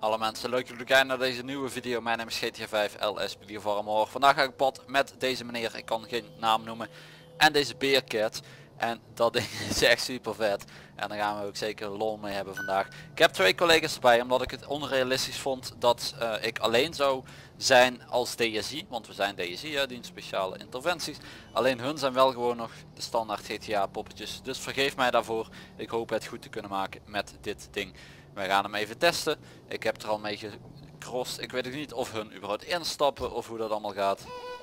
Alle mensen, leuk dat jullie kijken naar deze nieuwe video. Mijn naam is GTA 5 LS Farmor. Vandaag ga ik op pad met deze meneer, ik kan geen naam noemen. En deze Bearcat. En dat ding is echt super vet. En daar gaan we ook zeker lol mee hebben vandaag. Ik heb twee collega's erbij omdat ik het onrealistisch vond dat ik alleen zou zijn als DSI. Want we zijn DSI, dienst speciale interventies. Alleen hun zijn wel gewoon nog de standaard GTA poppetjes. Dus vergeef mij daarvoor. Ik hoop het goed te kunnen maken met dit ding. Wij gaan hem even testen. Ik heb er al mee gecrossed. Ik weet ook niet of hun überhaupt instappen of hoe dat allemaal gaat.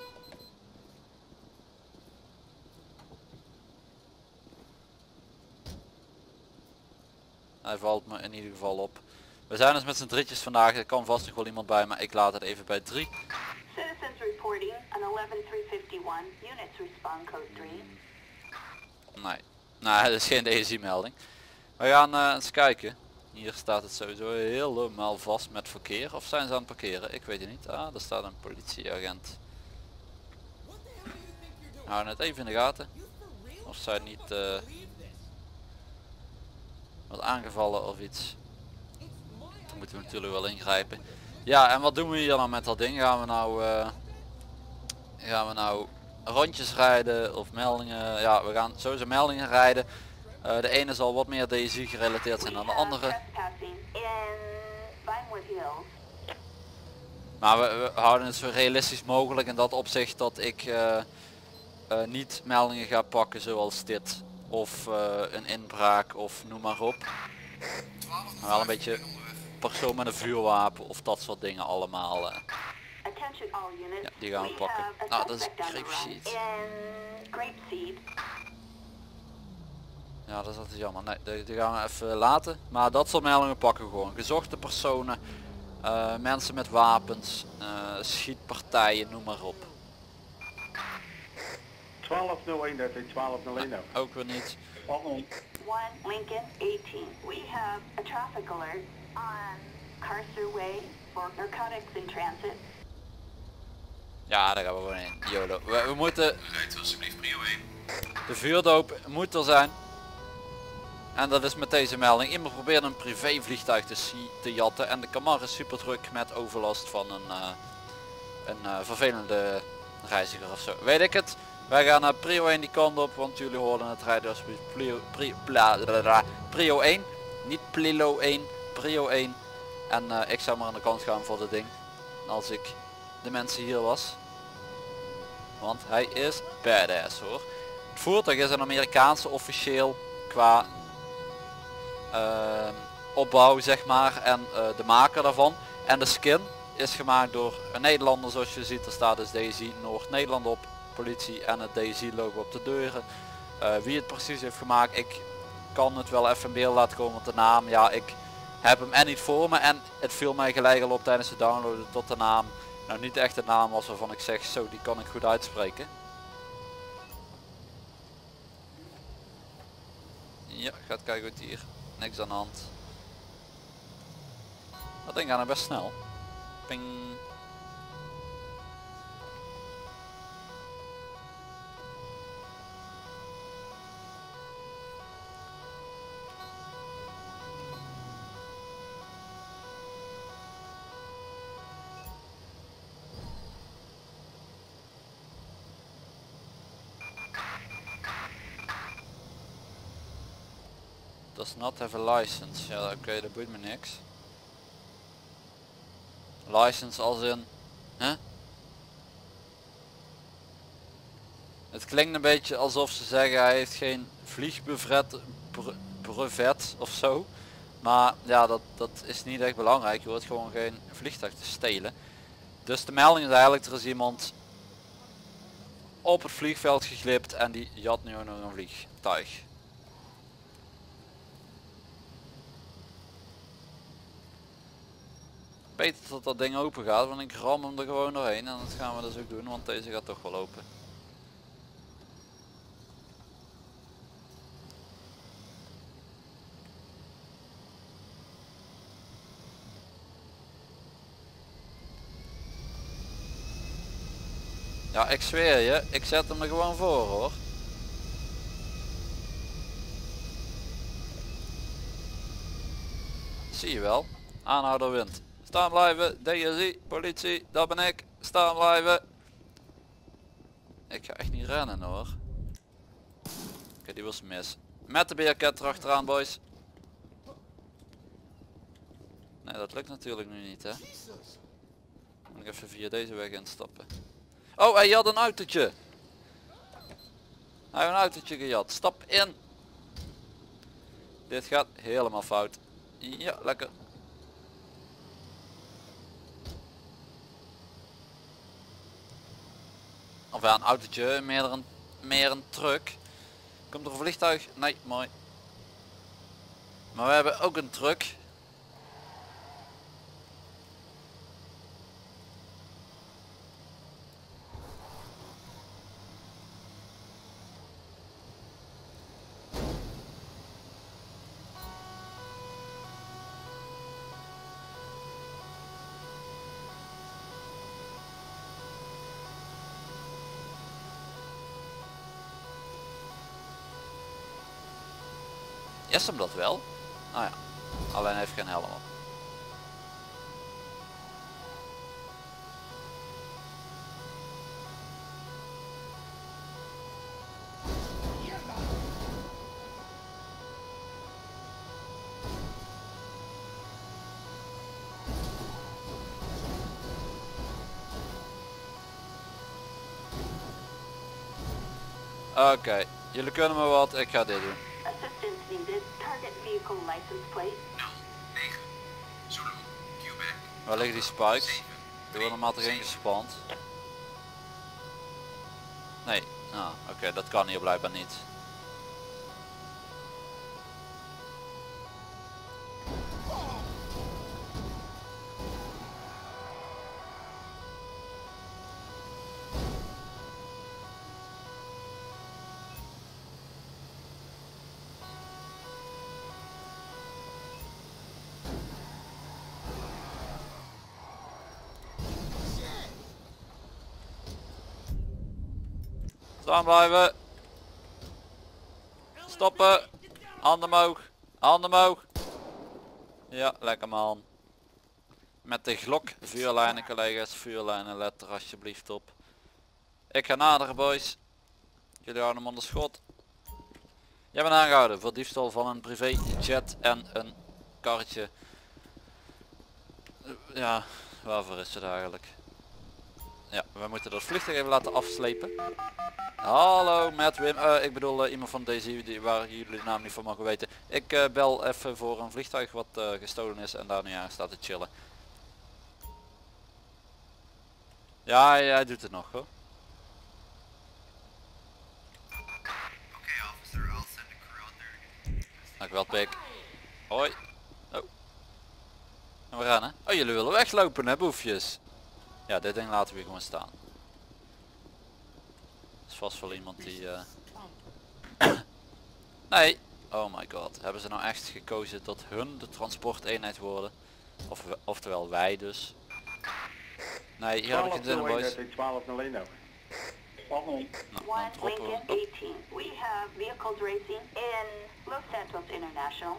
Hij valt me in ieder geval op. We zijn dus met z'n drietjes vandaag. Er kan vast nog wel iemand bij, maar ik laat het even bij 3. Citizens reporting on 11351. Units respond code 3. Nee, dat is geen DSI melding. We gaan eens kijken. Hier staat het sowieso helemaal vast met verkeer. Of zijn ze aan het parkeren? Ik weet het niet. Ah, daar staat een politieagent. We houden het even in de gaten. Of zij niet wat aangevallen of iets. Dan moeten we natuurlijk wel ingrijpen. Ja, en wat doen we hier dan met dat ding? Gaan we nou rondjes rijden of meldingen? Ja, we gaan sowieso meldingen rijden. De ene zal wat meer DSI gerelateerd zijn dan de andere. Maar we houden het zo realistisch mogelijk in dat opzicht dat ik niet meldingen ga pakken zoals dit. Of een inbraak of noem maar op. Maar wel een beetje persoon met een vuurwapen of dat soort dingen allemaal. Ja, die gaan we pakken. Nou, dat is Grapeseed. Ja, dat is altijd jammer. Nee, die gaan we even laten. Maar dat soort meldingen pakken we gewoon. Gezochte personen, mensen met wapens, schietpartijen, noem maar op. 1201, dat is 1201. Nee, ook weer niet. 1 Lincoln 18. We have a traffic alert on Carcer Way for narcotics in transit. Ja, daar gaan we gewoon in. YOLO. We moeten... Rijdt alsjeblieft prio 1. De vuurdoop moet er zijn. En dat is met deze melding. Iemand probeert een privévliegtuig te jatten. En de Camaro is super druk met overlast van een vervelende reiziger ofzo. Weet ik het. Wij gaan naar prio 1 die kant op. Want jullie horen het rijden alsjeblieft. Prio 1. Niet Plilo 1. Prio 1. En ik zou maar aan de kant gaan voor dit ding. Als ik de mensen hier was. Want hij is badass hoor. Het voertuig is een Amerikaanse officieel qua opbouw zeg maar en de maker daarvan. En de skin is gemaakt door een Nederlander zoals je ziet. Er staat dus DSI Noord-Nederland op. Politie en het DSI logo op de deuren. Wie het precies heeft gemaakt, ik kan het wel even in beeld laten komen. Want de naam, ja ik heb hem en niet voor me. En het viel mij gelijk al op tijdens het downloaden tot de naam. Nou niet echt de naam was waarvan ik zeg zo die kan ik goed uitspreken. Ja, gaat kijken goed hier. Niks aan de hand. Dat ding gaat nog best snel. Ping. Does not have a license. Ja oké, dat boeit me niks. License als in... Huh? Het klinkt een beetje alsof ze zeggen hij heeft geen vliegbrevet of zo. Maar ja, dat is niet echt belangrijk. Je hoort gewoon geen vliegtuig te stelen. Dus de melding is eigenlijk, er is iemand op het vliegveld geglipt en die jat nu nog een vliegtuig. Beter dat dat ding open gaat, want ik ram hem er gewoon doorheen en dat gaan we dus ook doen, want deze gaat toch wel open. Ja, ik zweer je, ik zet hem er gewoon voor hoor. Zie je wel, aanhouder wint. Staan blijven, DSI, politie, dat ben ik. Staan blijven. Ik ga echt niet rennen hoor. Oké, die was mis. Met de beercat erachteraan boys. Nee, dat lukt natuurlijk nu niet hè. Moet ik even via deze weg instappen. Oh, hij had een autootje. Hij heeft een autootje gejat. Stap in. Dit gaat helemaal fout. Ja, lekker. Of ja, een autootje, meer een truck. Komt er een vliegtuig? Nee, mooi. Maar we hebben ook een truck. Is hem dat wel? Nou ja, alleen heeft geen helm op. Oké, jullie kunnen me wat, ik ga dit doen. Assistance needed. Target vehicle license plate. 09. Zulu, Quebec. Waar liggen die spikes? Die worden maar toch ingespand. Nee, nou oké, dat kan hier blijkbaar niet. Staan blijven. Stoppen. Handen omhoog. Handen omhoog. Ja, lekker man. Met de Glock vuurlijnen collega's. Vuurlijnen, let er alsjeblieft op. Ik ga naderen boys. Jullie houden hem onder schot. Jij bent aangehouden voor diefstal van een privéjet en een karretje. Ja, waarvoor is het eigenlijk? Ja, we moeten dat vliegtuig even laten afslepen. Hallo met Wim, ik bedoel iemand van deze waar jullie de naam niet van mogen weten. Ik bel even voor een vliegtuig wat gestolen is en daar nu aan staat te chillen. Ja, hij doet het nog hoor. Okay, officer, I'll send a crew out there. Dankjewel pik. Hoi. Oh. En we gaan hè. Oh, jullie willen weglopen hè boefjes. Ja, dit ding laten we gewoon staan. Dat is vast wel iemand die... Nee. Oh my god. Hebben ze nou echt gekozen dat hun de transporteenheid worden? Oftewel wij dus. Nee, hier heb ik geen zin in boys. 1201 over. Nou, dan 1 droppen Lincoln we. 18. We have vehicles racing in Los Santos International.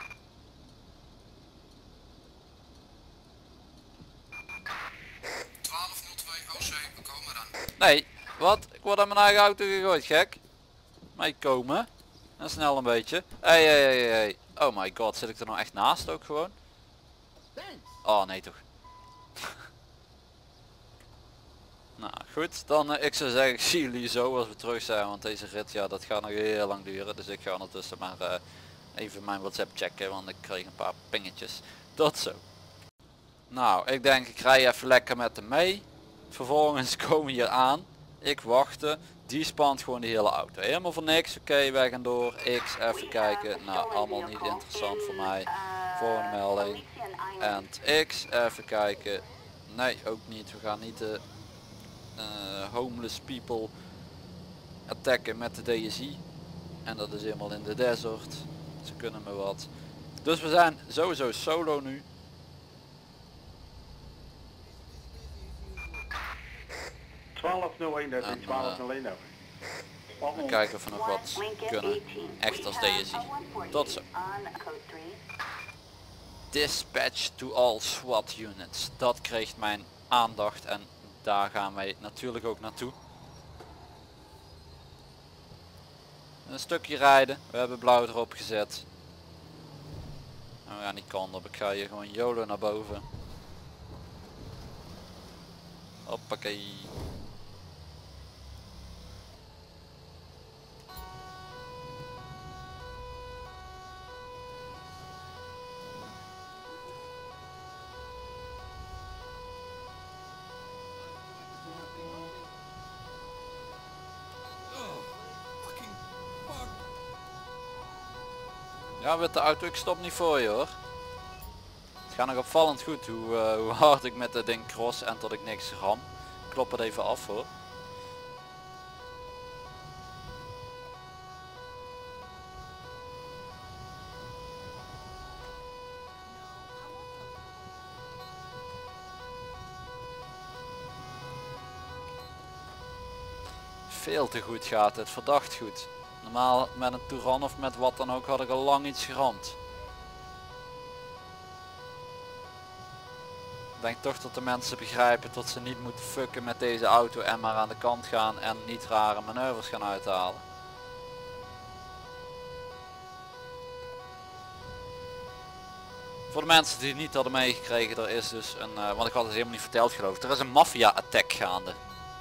We komen dan. Nee, wat? Ik word aan mijn eigen auto gegooid, gek. Meekomen. En snel een beetje. Hey. Oh my god, zit ik er nou echt naast ook gewoon? Oh nee toch. Nou goed, dan ik zou zeggen, ik zie jullie zo als we terug zijn, want deze rit, ja, dat gaat nog heel lang duren. Dus ik ga ondertussen maar even mijn WhatsApp checken, want ik kreeg een paar pingetjes. Tot zo. Nou, ik denk ik rij even lekker met hem mee. Vervolgens komen we hier aan. Ik wachtte. Die spant gewoon de hele auto. Helemaal voor niks. Oké, wij gaan door. X, even kijken. Nou, allemaal niet interessant voor mij. Volgende melding. En X, even kijken. Nee, ook niet. We gaan niet de homeless people attacken met de DSI. En dat is helemaal in de desert. Ze kunnen me wat. Dus we zijn sowieso solo nu. Dat is 1201 over. We kijken of we nog wat kunnen. Echt als DSI. Tot zo. Dispatch to all SWAT units. Dat kreeg mijn aandacht en daar gaan wij natuurlijk ook naartoe. Een stukje rijden. We hebben blauw erop gezet. En we gaan die kant op. Ik ga hier gewoon YOLO naar boven. Hoppakee. Ja, met de auto, ik stop niet voor je hoor. Het gaat nog opvallend goed hoe hard ik met dat ding cross en tot ik niks ram. Ik klop het even af hoor. Veel te goed gaat het, verdacht goed. Normaal met een Touran of met wat dan ook had ik al lang iets geramd. Ik denk toch dat de mensen begrijpen dat ze niet moeten fucken met deze auto en maar aan de kant gaan en niet rare manoeuvres gaan uithalen. Voor de mensen die het niet hadden meegekregen, er is dus een, want ik had het helemaal niet verteld geloof ik, er is een maffia attack gaande.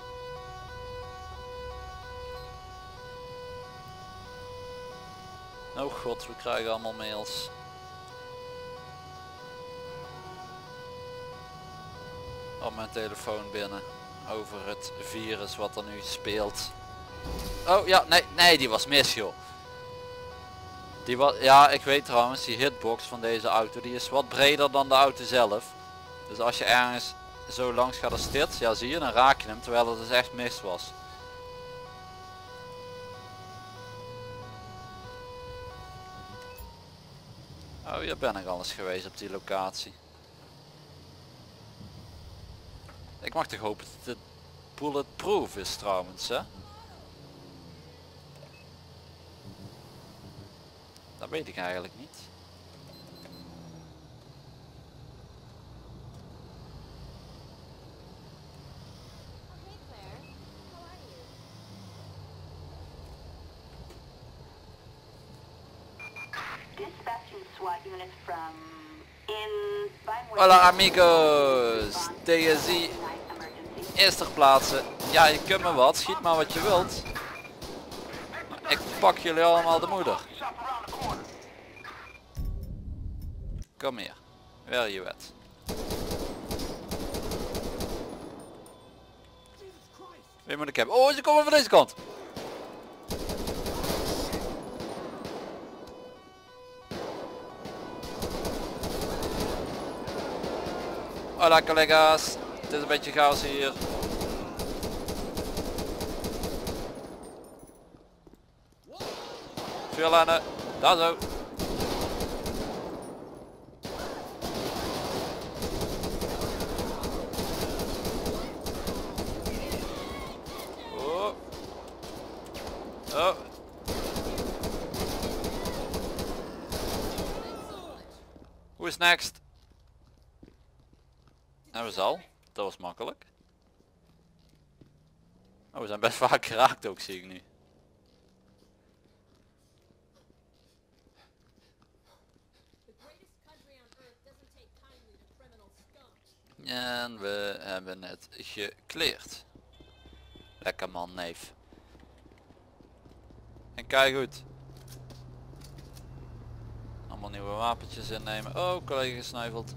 Oh god, we krijgen allemaal mails. Op mijn telefoon binnen. Over het virus wat er nu speelt. Oh ja, nee, die was mis joh. Die was, ja, ik weet trouwens, die hitbox van deze auto, die is wat breder dan de auto zelf. Dus als je ergens zo langs gaat als dit, ja zie je, dan raak je hem, terwijl het dus echt mis was. Oh, hier ben ik al eens geweest op die locatie. Ik mag toch hopen dat het bulletproof is trouwens, hè? Dat weet ik eigenlijk niet. Dispatching SWAT units from in Hola amigos, TSI emergency. is ter plaatse. Ja, je kunt me wat, schiet maar wat je wilt. Ik pak jullie allemaal de moeder. Kom hier, where you at? Wie moet ik hebben? Oh, ze komen van deze kant. Hola collega's, het is een beetje chaos hier. Vuurlijnen, daar zo. Oh. Oh. Who is next? Hebben we al? Dat was makkelijk. Oh, we zijn best vaak geraakt ook, zie ik nu. En we hebben het gekleerd. Lekker man, neef. En kijk goed. Allemaal nieuwe wapentjes innemen. Oh, collega gesneuveld.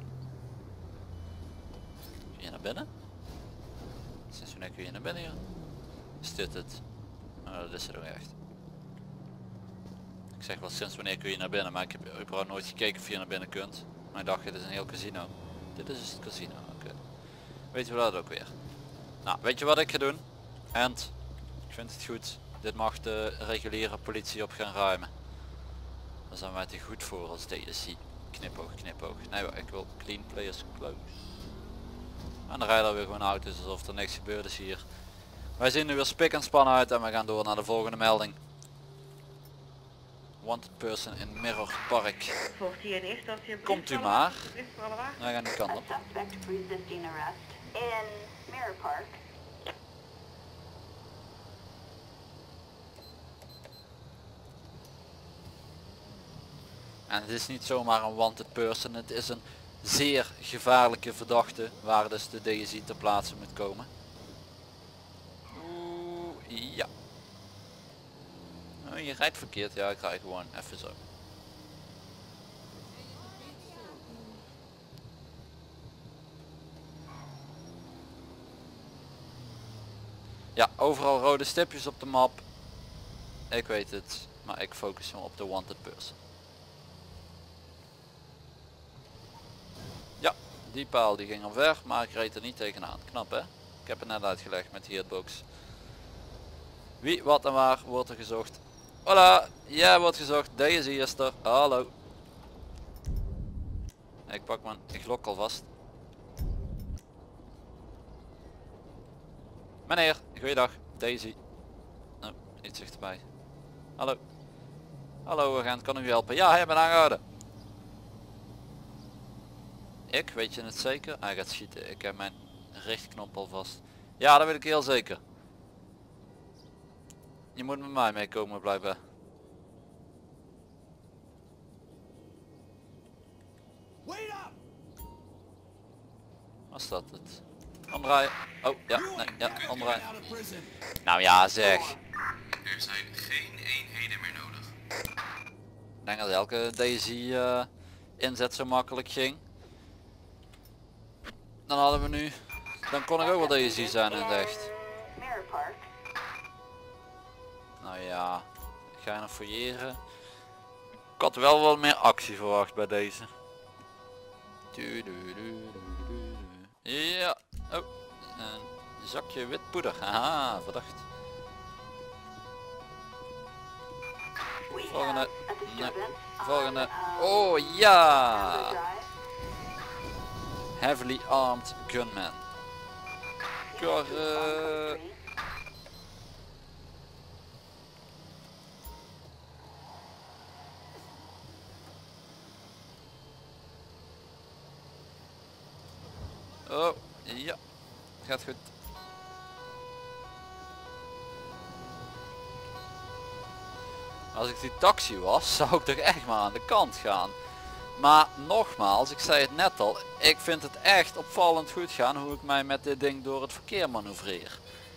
Kun je naar binnen? Sinds wanneer kun je naar binnen hier? Is dit het? Oh, dat is het ook echt. Ik zeg wel sinds wanneer kun je naar binnen, maar ik heb überhaupt nooit gekeken of je naar binnen kunt. Maar ik dacht, dit is een heel casino. Dit is dus het casino, oké. Weten we dat ook weer. Nou, weet je wat ik ga doen? En ik vind het goed. Dit mag de reguliere politie op gaan ruimen. Daar zijn wij te goed voor als DSC. Knipoog, knipoog. Nee, ik wil clean players close. En dan rijden er weer gewoon auto's alsof er niks gebeurd is hier. Wij zien nu weer spik en span uit en we gaan door naar de volgende melding. Wanted person in Mirror Park. Volgt hier in eerste instantie een Komt u brief maar. brief voor alle wagens. Wij gaan die kant A op. suspect resisting arrest in Mirror Park. En het is niet zomaar een wanted person, het is een zeer gevaarlijke verdachte waar dus de DSI ter plaatse moet komen. Oeh, ja. Oh, je rijdt verkeerd, ja ik rij gewoon even zo. Ja, overal rode stipjes op de map. Ik weet het, maar ik focus me op de wanted person. Ja, die paal die ging omver, maar ik reed er niet tegenaan. Knap hè? Ik heb het net uitgelegd met die hitbox. Wie, wat en waar wordt er gezocht? Hola, jij wordt gezocht. Deze is er. Hallo. Ik pak mijn glok alvast. Meneer, goeiedag. Daisy. Oh, iets dichterbij. Hallo. Hallo agent, kan u helpen? Ja, hij bent aangehouden. Ik, weet je het zeker? Hij gaat schieten. Ik heb mijn richtknop al vast. Ja, dat weet ik heel zeker. Je moet met mij meekomen blijkbaar. Was dat het? Omdraaien. Oh ja, nee, ja, omdraaien. Nou ja zeg. Er zijn geen eenheden meer nodig. Ik denk dat elke DSI inzet zo makkelijk ging. Dan hadden we nu. Dan kon ik ook wel DSI zijn in het echt. Mirror Park. Nou ja, ik ga nog fouilleren. Ik had wel wat meer actie verwacht bij deze. Ja, oh, een zakje wit poeder. Haha, verdacht. We Volgende. have a Nee, disturbance volgende. on, Oh ja! Amber Drive. Heavily armed gunman. Kar, Oh, ja. Gaat goed. Als ik die taxi was, zou ik toch echt maar aan de kant gaan. Maar nogmaals, ik zei het net al, ik vind het echt opvallend goed gaan hoe ik mij met dit ding door het verkeer manoeuvreer.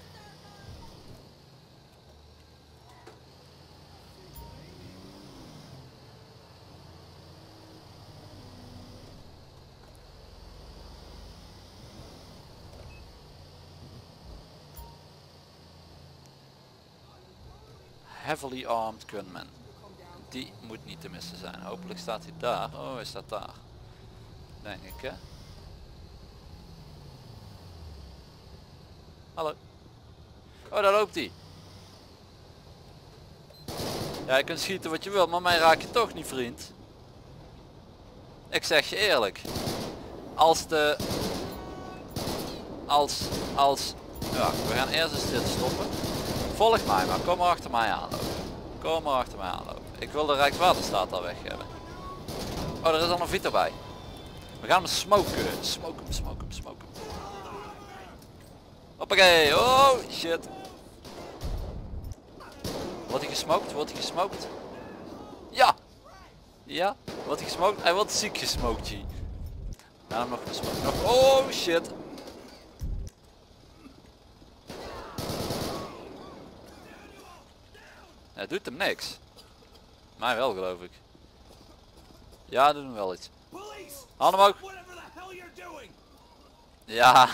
Heavily armed gunman. Die moet niet te missen zijn. Hopelijk staat hij daar. Oh, hij staat daar. Denk ik hè. Hallo. Oh, daar loopt hij. Ja, je kunt schieten wat je wil, maar mij raak je toch niet, vriend. Ik zeg je eerlijk. Als de... Als... Ja, we gaan eerst eens dit stoppen. Volg mij, maar kom maar achter mij aanlopen. Kom maar achter mij aanlopen. Ik wil de Rijkswaterstaat al weg hebben. Oh, er is al een Vito bij. We gaan hem smoken. Smoke hem, smoke hem, smoke hem. Hoppakee. Oh, shit. Wordt hij gesmoked? Wordt hij gesmoked? Ja. Ja, wordt hij gesmoked? Hij wordt ziek gesmoked, G. Nou, nog gesmoked. Nog. Oh, shit. Het doet hem niks. Mij wel, geloof ik. Ja, doet hem wel iets. Handen omhoog. Ja.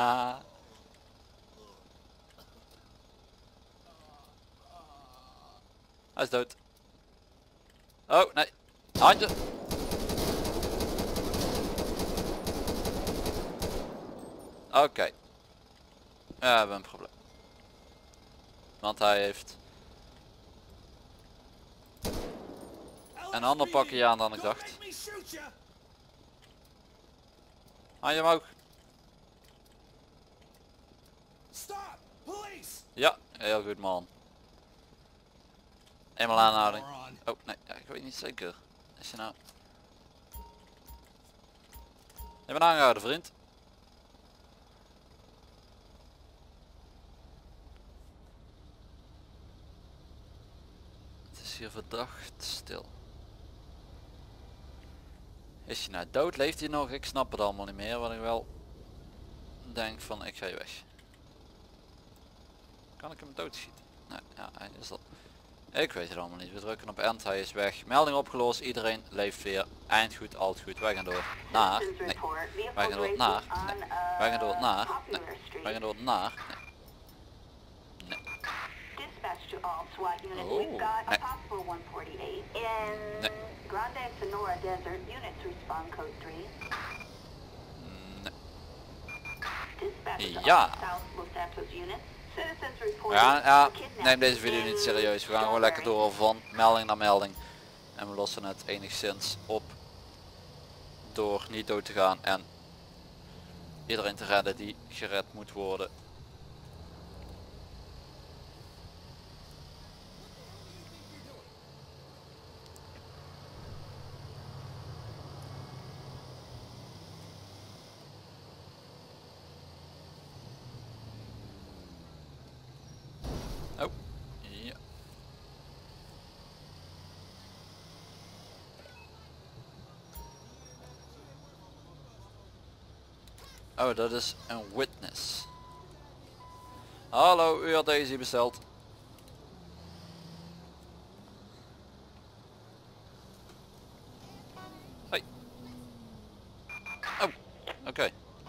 Hij is dood. Oh, nee. Handje. Oké. Ja, we hebben een probleem. Want hij heeft... een ander pakje aan dan ik dacht. Handje omhoog. Ja, heel goed man. Eenmaal aanhouding. Oh nee, ja, ik weet niet zeker. Is je nou... Je bent aangehouden, vriend. Het is hier verdacht stil. Is hij nou dood? Leeft hij nog? Ik snap het allemaal niet meer. Wat ik wel denk van ik ga je weg. Kan ik hem doodschieten? Nee, ja, hij is dat. Ik weet het allemaal niet. We drukken op end, hij is weg. Melding opgelost, iedereen leeft weer. Eind goed, altijd goed. Wij gaan door naar. Nee. Wij gaan door naar. Nee. Wij gaan door naar. Nee. Wij gaan door naar. Nee. Dispatch to all SWAT units. Oh, We've got nee. a possible 148 in Nee. Grande Sonora Desert. Units respond code 3. Nee. Dispatch to Ja. all South Los Santos units. Citizens report Ja, neem deze video niet serieus. We gaan gewoon lekker door van melding naar melding. En we lossen het enigszins op door niet dood te gaan en iedereen te redden die gered moet worden. Oh, ja. Oh, dat is een witness. Hallo, u had deze besteld. Hoi. Oh, oké.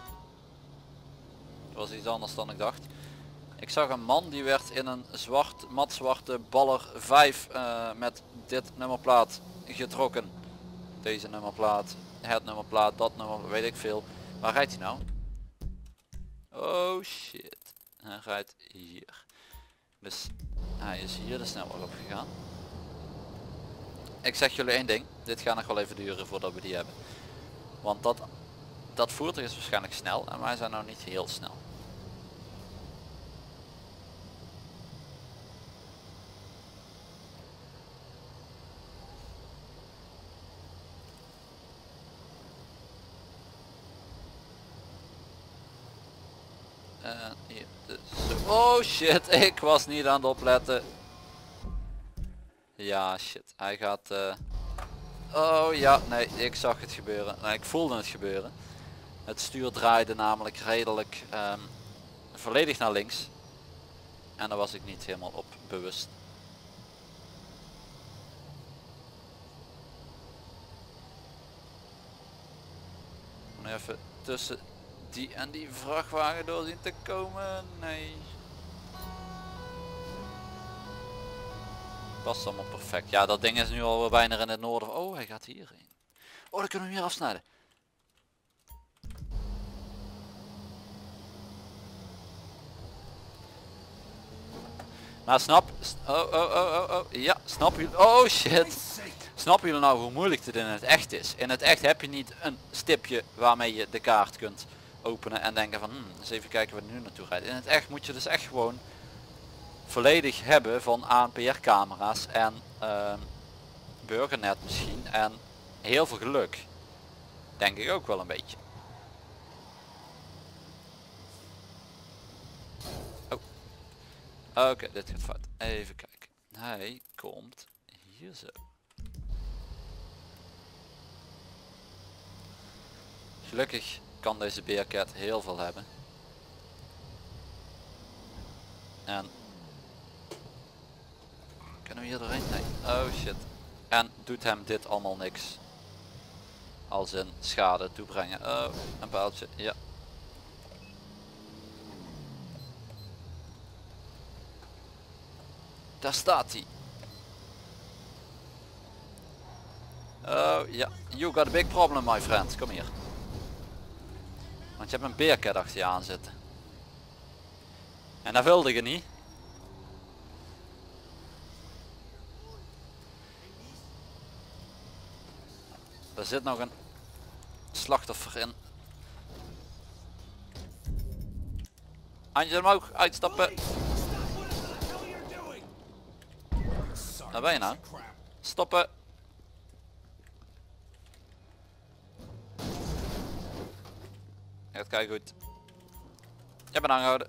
Dat was iets anders dan ik dacht. Ik zag een man die werd in een matzwarte Baller 5 met dit nummerplaat getrokken. Deze nummerplaat, het nummerplaat, dat nummer, weet ik veel. Waar rijdt hij nou? Oh shit. Hij rijdt hier. Dus hij is hier de snelweg op gegaan. Ik zeg jullie één ding. Dit gaat nog wel even duren voordat we die hebben. Want dat voertuig is waarschijnlijk snel en wij zijn nou niet heel snel. Hier, dus. Oh shit, ik was niet aan het opletten. Ja shit, hij gaat... Oh ja, nee, ik zag het gebeuren. Nee, ik voelde het gebeuren. Het stuur draaide namelijk redelijk volledig naar links. En daar was ik niet helemaal op bewust. Even tussen die en die vrachtwagen door zien te komen. Nee. Past allemaal perfect. Ja, dat ding is nu al bijna in het noorden. Oh, hij gaat hierheen. Oh, dan kunnen we hem hier afsnijden. Nou, ja, snap je? Oh shit. Snappen jullie nou hoe moeilijk dit in het echt is? In het echt heb je niet een stipje waarmee je de kaart kunt openen en denken van eens even kijken waar we nu naartoe rijden. In het echt moet je dus echt gewoon volledig hebben van ANPR camera's en burgernet misschien en heel veel geluk. Denk ik ook wel een beetje. Oh. Oké, dit gaat fout. Even kijken. Hij komt hier zo. Gelukkig kan deze Bearcat heel veel hebben. En kunnen we hier doorheen? Nee. Oh shit. En doet hem dit allemaal niks. Als in schade toebrengen. Oh, een paaltje. Ja. Daar staat hij. Oh ja. You got a big problem my friend. Kom hier. Want je hebt een Bearcat achter je aan zitten. En dat wilde je niet. Er zit nog een slachtoffer in. Handjes omhoog, uitstappen. Waar ben je nou? Stoppen. Gaat kijken goed. Je bent aangehouden.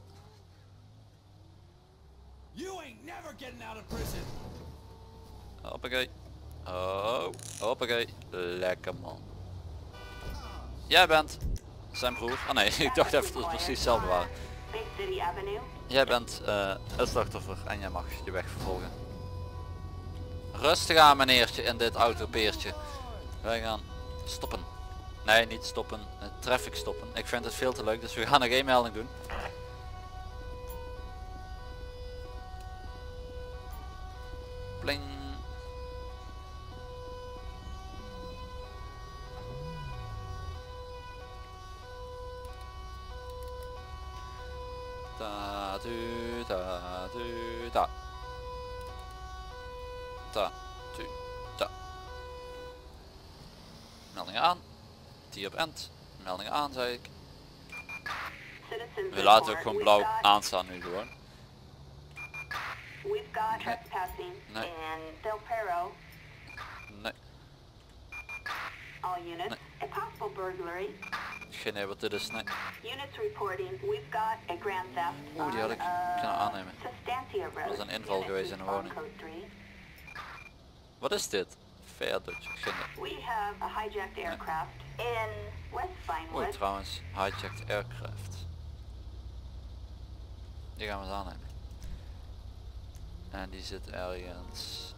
Hoppakee. Oh, hoppakee. Lekker man. Jij bent zijn broer. Oh nee, ik dacht even dat het precies hetzelfde waren. Big City Avenue. Jij bent het slachtoffer en jij mag je weg vervolgen. Rustig aan meneertje in dit autopeertje. Wij gaan stoppen. Nee, niet stoppen. Traffic stoppen. Ik vind het veel te leuk, dus we gaan nog één melding doen. Pling. Ta tu ta tu ta. Ta tu ta. Meldingen aan. Die op end. Meldingen aan zei ik. Citizens We laten ook report. gewoon We've blauw got- aanstaan nu gewoon. We've got trespassing Nee. in Del Perro. Nee, All units. Nee. A possible burglary. geen idee wat dit is. Nee. Units reporting. We've got a grand theft. Oeh, die had ik kunnen aannemen. Sustancia Road. Dat is een inval Units geweest in een respond woning. code 3. Wat is dit? Fair Dutch. Geen idee. We have a hijacked aircraft in West Oei Vinewood. trouwens, hijacked aircraft. Die gaan we eens aannemen. En die zit ergens.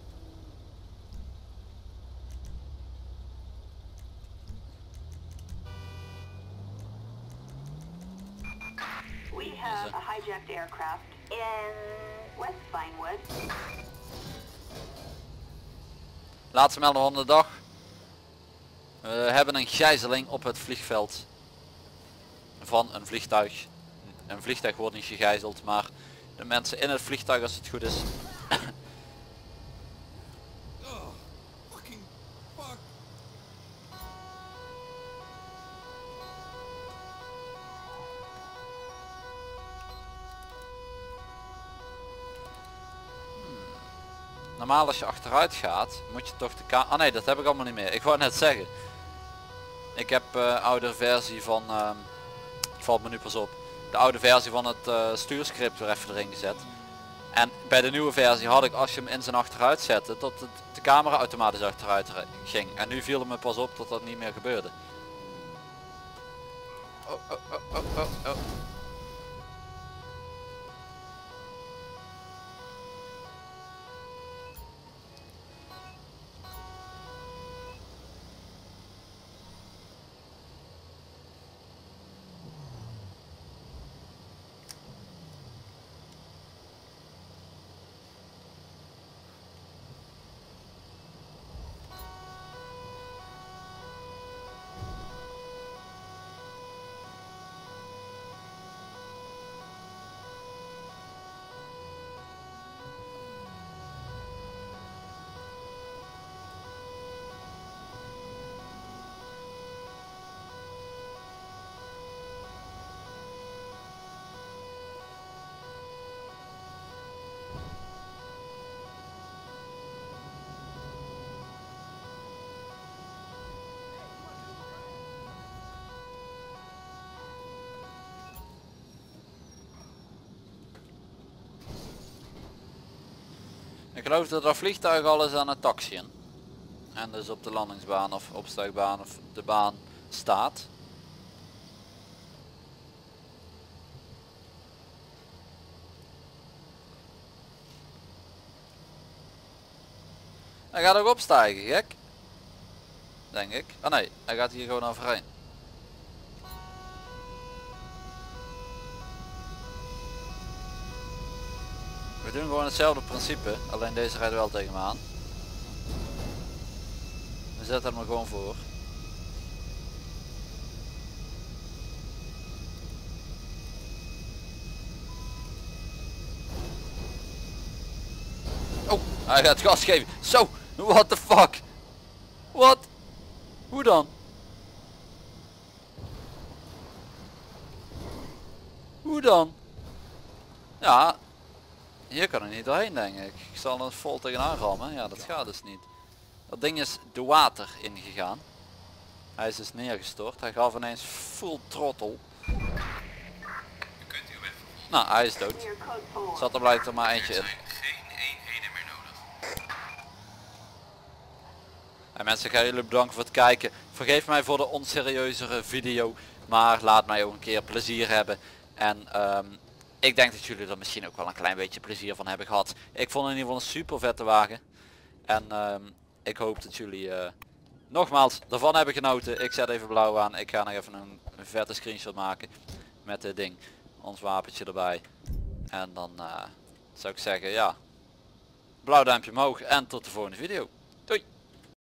We have a hijacked aircraft in West Vinewood. Laatste melding van de dag. We hebben een gijzeling op het vliegveld. Van een vliegtuig. Een vliegtuig wordt niet gegijzeld, maar de mensen in het vliegtuig als het goed is. Normaal als je achteruit gaat, moet je toch de Ah nee, dat heb ik allemaal niet meer. Ik wou net zeggen. Ik heb oude versie van... valt me nu pas op. De oude versie van het stuurscript weer even erin gezet. En bij de nieuwe versie had ik, als je hem in zijn achteruit zette, dat de camera automatisch achteruit ging. En nu viel het me pas op dat dat niet meer gebeurde. Oh, oh, oh, oh, oh, oh. Ik geloof dat dat vliegtuig al is aan het taxiën. En dus op de landingsbaan of opstijgbaan of de baan staat. Hij gaat ook opstijgen, gek. Denk ik. Ah nee, hij gaat hier gewoon overheen. We doen gewoon hetzelfde principe, alleen deze rijdt wel tegen me aan. We zetten hem er gewoon voor. Oh, hij gaat gas geven. Zo, what the fuck? Wat? Hoe dan? Hoe dan? Ja. Hier kan ik niet doorheen denk ik. Ik zal er vol tegenaan rammen. Ja, dat gaat dus niet. Dat ding is de water ingegaan. Hij is dus neergestort. Hij gaf ineens full throttle. U kunt uw weg vervolgen. Nou, hij is dood. Clear code 4. Zat er blijkt er maar Er eentje in. zijn geen eenheden meer nodig. En mensen, ik ga jullie bedanken voor het kijken. Vergeef mij voor de onserieuze video. Maar laat mij ook een keer plezier hebben. En ik denk dat jullie er misschien ook wel een klein beetje plezier van hebben gehad. Ik vond het in ieder geval een super vette wagen. En ik hoop dat jullie nogmaals ervan hebben genoten. Ik zet even blauw aan. Ik ga nog even een vette screenshot maken met dit ding. Ons wapentje erbij. En dan zou ik zeggen ja. Blauw duimpje omhoog en tot de volgende video.